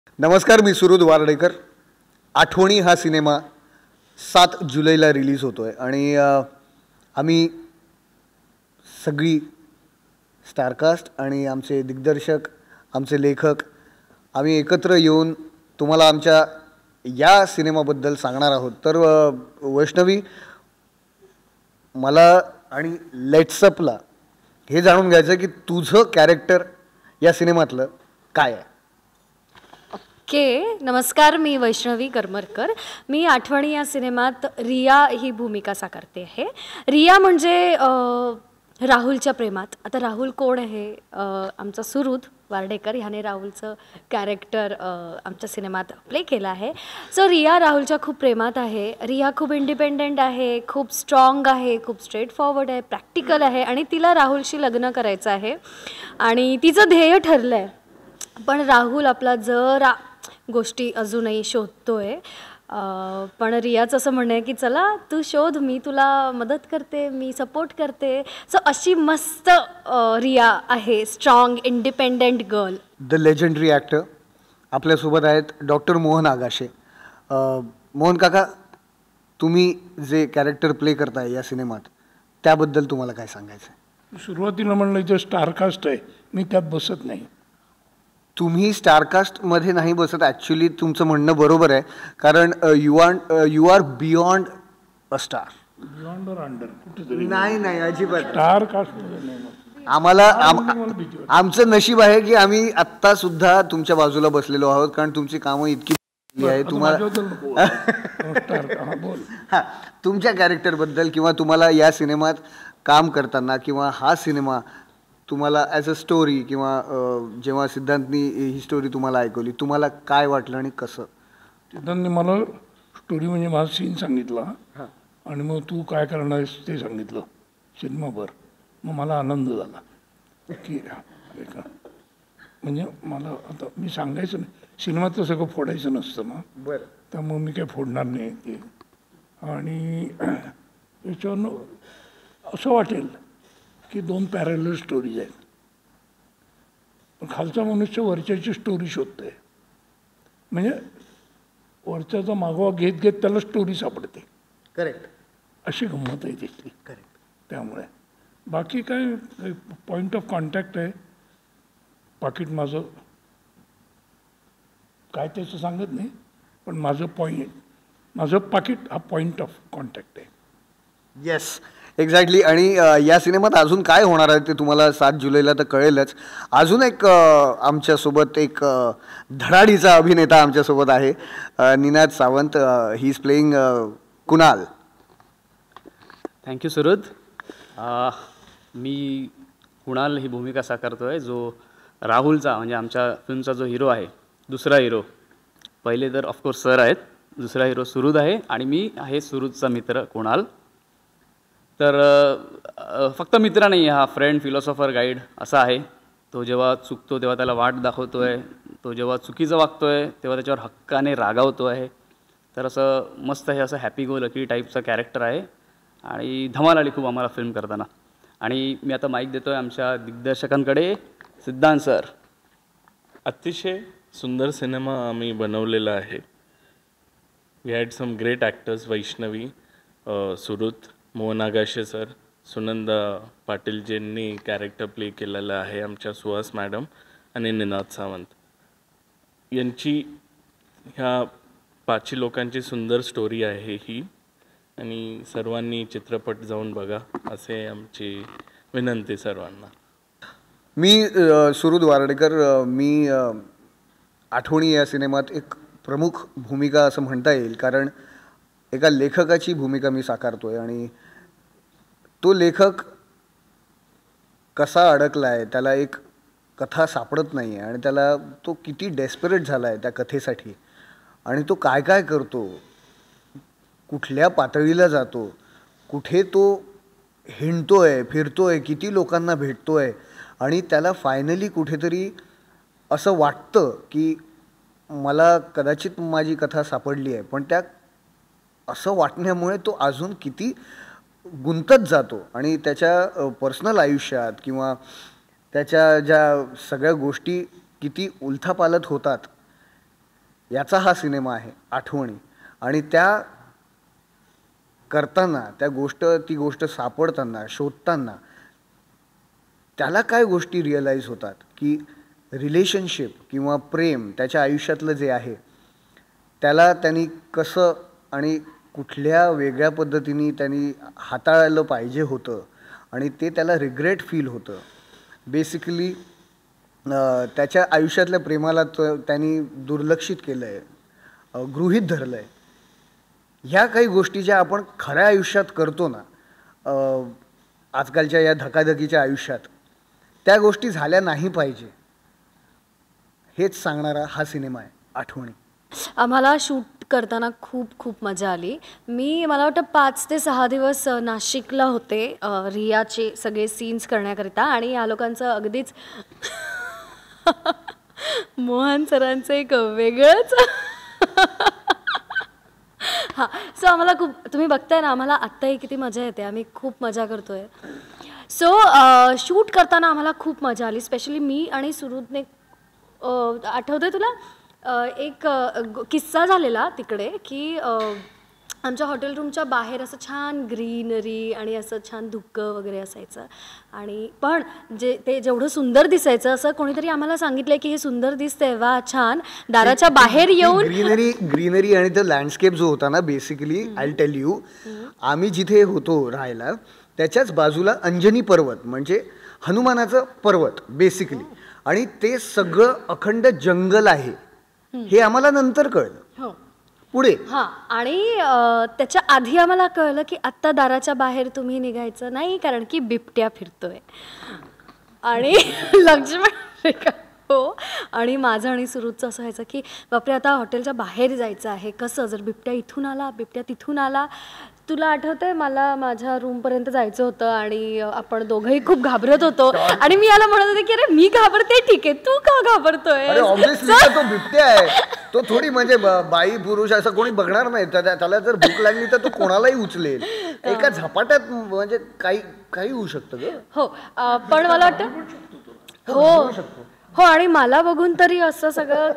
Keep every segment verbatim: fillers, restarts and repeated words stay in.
नमस्कार, मी सुरुद वार्डेकर. आठवणी हा सिनेमा सात जुलैला रिलीज होतो आहे आणि आम्ही सगळी स्टारकास्ट आणि आमचे दिग्दर्शक, आमचे लेखक आम्ही एकत्र येऊन तुम्हाला आमच्या या सिनेमाबद्दल सांगणार आहोत. तर वैष्णवी, मला आणि लेट्सअपला हे जाणून घ्यायचं की तुझं कॅरेक्टर या सिनेमातलं काय आहे. ओके, नमस्कार. मी वैष्णवी करमरकर. मी आठवणी या सिनेमात रिया ही भूमिका साकारते आहे. रिया म्हणजे राहुलच्या प्रेमात. आता राहुल कोण आहे? आमचा सुरुद वार्डेकर ह्याने राहुलचं कॅरेक्टर आमच्या सिनेमात प्ले केलं आहे. सो रिया राहुलच्या खूप प्रेमात आहे. रिया खूप इंडिपेंडेंट आहे, खूप स्ट्रॉंग आहे, खूप स्ट्रेट फॉरवर्ड आहे, प्रॅक्टिकल आहे आणि तिला राहुलशी लग्न करायचं आहे आणि तिचं ध्येय ठरलं आहे. पण राहुल आपला जरा गोष्टी अजूनही शोधतोय. पण रियाचं असं म्हणणं आहे की चला तू शोध, मी तुला मदत करते, मी सपोर्ट करते. सो अशी मस्त रिया आहे, strong independent girl. The legendary actor आपल्यासोबत आहेत डॉक्टर मोहन आगाशे. मोहन काका, तुम्ही जे कॅरेक्टर प्ले करताय या सिनेमात त्याबद्दल तुम्हाला काय सांगायचं आहे? सुरुवातीला म्हणलं इथं स्टारकास्ट आहे, मी त्यात बसत नाही. तुम्ही स्टारकास्टमध्ये नाही बसत. ॲक्च्युली तुमचं म्हणणं बरोबर आहे, कारण you are you are beyond a star. Beyond or under कुठेतरी नाही नाही, अजिबात स्टारकास्टमध्ये नाही. आम्हाला आमचं नशीब आहे की आम्ही आत्ता सुद्धा तुमच्या बाजूला बसलेलो आहोत, कारण तुमची कामं इतकी आहे. तुम्हाला हां, तुमच्या कॅरेक्टरबद्दल किंवा तुम्हाला या सिनेमात काम करताना किंवा हा सिनेमा तुम्हाला ॲज अ स्टोरी किंवा जेव्हा सिद्धांतनी ही स्टोरी तुम्हाला ऐकवली, तुम्हाला काय वाटलं आणि कसं? सिद्धांतने मला स्टोरी म्हणजे माझा सीन सांगितला आणि मग तू काय करणार आहेस ते सांगितलं सिनेमाभर. मग मला आनंद झाला की म्हणजे मला आता मी सांगायचं नाही, सिनेमात सगळं फोडायचं नसतं ना. बरं. त्यामुळे मी काही फोडणार नाही ते. आणि याच्यावरनं असं वाटेल की दोन पॅरलल स्टोरीज आहेत. खालचा मनुष्य वरच्याची स्टोरी शोधतोय, म्हणजे वरच्याचा मागोवा घेत घेत त्याला स्टोरी सापडते. करेक्ट. अशी गंमत आहे त्याची. करेक्ट. त्यामुळे बाकी काय पॉईंट ऑफ कॉन्टॅक्ट आहे. पाकिट माझं काय त्याचं सांगत नाही, पण माझं पॉईंट माझं पाकिट हा पॉईंट ऑफ कॉन्टॅक्ट आहे. Yes, exactly. आणि या सिनेमात अजून काय होणार आहे ते तुम्हाला सात जुलैला तर कळेलच. अजून एक आमच्यासोबत एक धडाडीचा अभिनेता आमच्यासोबत आहे, Ninad Sawant. He is playing Kunal. Thank you Surud. मी कुणाल ही भूमिका साकारतो आहे, जो राहुलचा म्हणजे आमच्या फिल्मचा जो हिरो आहे, दुसरा हिरो. पहिले तर ऑफकोर्स सर आहेत, दुसरा हिरो सुरुद आहे आणि मी आहे सुरुदचा मित्र कुणाल. तर फक्त मित्र नाही आहे, हा फ्रेंड, फिलॉसॉफर, गाईड असा आहे. तो जेव्हा चुकतो तेव्हा त्याला वाट दाखवतो आहे, तो जेव्हा चुकीचं वागतो आहे तेव्हा त्याच्यावर हक्काने रागावतो आहे. तर असं मस्त हे असं हॅपी गो लकी टाईपचं कॅरेक्टर आहे आणि धमाल आली खूप आम्हाला फिल्म करताना. आणि मी आता माईक देतो आहे आमच्या दिग्दर्शकांकडे, सिद्धांत सर. अतिशय सुंदर सिनेमा आम्ही बनवलेला आहे. We had some great actors, Vaishnavi, Surud, Mohan Agashe sir, Sunanda पाटीलजींनी कॅरेक्टर प्ले केलेलं आहे, आमच्या सुहास मॅडम आणि निनाद सावंत यांची. ह्या पाची लोकांची सुंदर स्टोरी आहे ही, आणि सर्वांनी चित्रपट जाऊन बघा असे आमची विनंती सर्वांना. मी सुरुद वार्डेकर. मी आठवणी या सिनेमात एक प्रमुख भूमिका असं म्हणता येईल, कारण एका लेखकाची भूमिका मी साकारतो आहे आणि तो लेखक कसा अडकला आहे, त्याला एक कथा सापडत नाही आहे आणि त्याला तो किती डेस्परेट झाला आहे त्या कथेसाठी, आणि तो काय काय करतो, कुठल्या पातळीला जातो, कुठे तो हिंडतो आहे, फिरतो आहे, किती लोकांना भेटतो आहे, आणि त्याला फायनली कुठेतरी असं वाटतं की मला कदाचित माझी कथा सापडली आहे. पण त्या असं वाटण्यामुळे तो अजून किती गुंतत जातो आणि त्याच्या पर्सनल आयुष्यात किंवा त्याच्या ज्या सगळ्या गोष्टी किती उलथापालथ होतात याचा हा सिनेमा आहे आठवणी. आणि त्या करताना त्या गोष्ट ती गोष्ट सापडताना शोधताना त्याला काय गोष्टी रिअलाईज होतात की रिलेशनशिप किंवा प्रेम त्याच्या आयुष्यातलं जे आहे त्याला त्यांनी कसं आणि कुठल्या वेगळ्या पद्धतीने त्यांनी हाताळलं पाहिजे होतं आणि ते त्याला रिग्रेट फील होतं. बेसिकली त्याच्या आयुष्यातल्या प्रेमाला त त्यांनी दुर्लक्षित केलं आहे, गृहीत धरलं आहे. ह्या काही गोष्टी ज्या आपण खऱ्या आयुष्यात करतो ना आजकालच्या या धकाधकीच्या आयुष्यात, त्या गोष्टी झाल्या नाही पाहिजे हेच सांगणारा हा सिनेमा आहे आठवणी. आम्हाला शूट करताना खूप खूप मजा आली. मी मला वाटतं पाच ते सहा दिवस नाशिकला होते रियाचे सगळे सीन्स करण्याकरिता. आणि या लोकांचं अगदीच मोहन सरांचं एक वेगळंच हां. सो आम्हाला खूप, तुम्ही बघताय ना आम्हाला आत्ताही किती मजा येते, आम्ही खूप मजा करतोय. सो शूट करताना आम्हाला खूप मजा आली. स्पेशली मी आणि सुरुदने, आठवतंय तुला एक किस्सा झालेला तिकडे की आमच्या हॉटेल रूमच्या बाहेर असं छान ग्रीनरी आणि असं छान धुकं वगैरे असायचं. आणि पण जे ते जेवढं सुंदर दिसायचं असं कोणीतरी आम्हाला सांगितलं की हे सुंदर दिसतंय, वा छान, दाराच्या बाहेर येऊन ग्रीनरी ग्रीनरी आणि तो लँडस्केप जो होता ना, बेसिकली आय टेल यू, आम्ही जिथे होतो राहायला त्याच्याच बाजूला अंजनी पर्वत म्हणजे हनुमानाचं पर्वत बेसिकली, आणि ते सगळं अखंड जंगल आहे हे आम्हाला नंतर कळलं. हो पुढे हां. आणि त्याच्या आधी आम्हाला कळलं की आत्ता दाराच्या बाहेर तुम्ही निघायचं नाही कारण की बिबट्या फिरतोय. आणि लक्ष्मण रेखा हो. आणि माझं आणि सुरुचं असं व्हायचं की बापरे आता हॉटेलच्या बाहेर जायचं आहे, कसं, जर बिबट्या इथून आला, बिबट्या तिथून आला. तुला आठवतंय मला माझ्या रूमपर्यंत जायचं होतं आणि आपण दोघंही खूप घाबरत होतो. आणि मी याला म्हणत होते की अरे मी घाबरते, ठीक आहे, तू का घाबरतोय. ऑब्व्हियसली तो बिबट्या आहे, तो थोडी म्हणजे बाई पुरुष असं कोणी बघणार नाही. त्याला जर भूक लागली तर तो कोणालाही उचलेल एका झपाट्यात, म्हणजे काही काही होऊ शकतं ग. हो पण मला वाटतं हो हो. आणि मला बघून तरी असं सगळं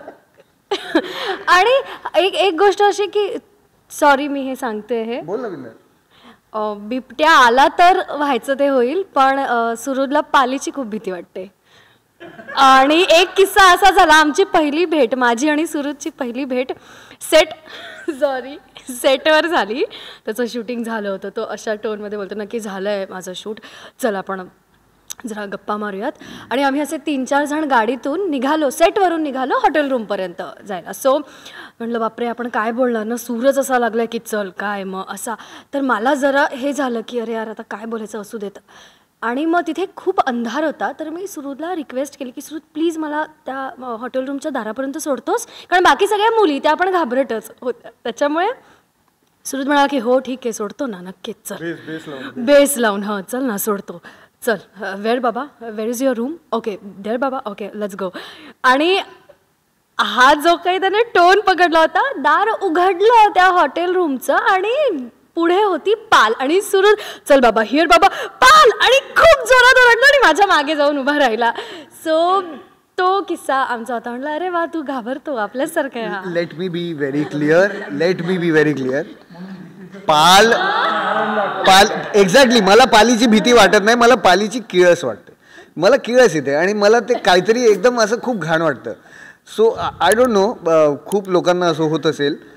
आणि एक एक गोष्ट अशी की सॉरी मी हे सांगते, हे बोल ना विनर. बिबट्या आला तर व्हायचं ते होईल, पण सुरुदला पालीची खूप भीती वाटते. आणि एक किस्सा असा झाला, आमची पहिली भेट, माझी आणि सुरुदची पहिली भेट सेट सॉरी सेटवर झाली. त्याचं शूटिंग झालं होतं. तो अशा टोनमध्ये बोलतो ना की झालं आहे माझं शूट, चला आपण जरा गप्पा मारूयात. आणि आम्ही असे तीन चार जण गाडीतून निघालो, सेटवरून निघालो हॉटेल रूमपर्यंत जायला. सो म्हटलं बापरे आपण काय बोलणार ना, सूरज असा लागला की चल काय मग असा. तर मला जरा हे झालं की अरे यार आता काय बोलायचं, असू देत. आणि मग तिथे खूप अंधार होता, तर मी सुरुदला रिक्वेस्ट केली की सुरुद प्लीज मला त्या हॉटेल रूमच्या दारापर्यंत सोडतोस, कारण बाकी सगळ्या मुली त्या आपण घाबरटच होत्या. त्याच्यामुळे सुरुद म्हणाला की हो ठीक आहे सोडतो ना, नक्कीच, चल बेस लावून हां चल ना सोडतो, चल वेअर बाबा, where is your room, okay there बाबा, ओके लेट्स गो. आणि हा जो काही त्याने टोन पकडला होता, दार उघडलं त्या हॉटेल रूमचं आणि पुढे होती पाल. आणि सुरुद चल बाबा हिअर बाबा पाल, आणि खूप जोरात ओरडला आणि माझ्या मागे जाऊन उभा राहिला. सो तो किस्सा आमचा होता. म्हटलं अरे वा तू घाबरतो आपल्यासारखं आहे. Let me be very clear let me be very clear पाल पाल एक्झॅक्टली मला पालीची भीती वाटत नाही, मला पालीची किळस वाटते. मला किळस येते आणि मला ते काहीतरी एकदम असं खूप घाण वाटतं. सो आय डोंट नो, खूप लोकांना असं होत असेल.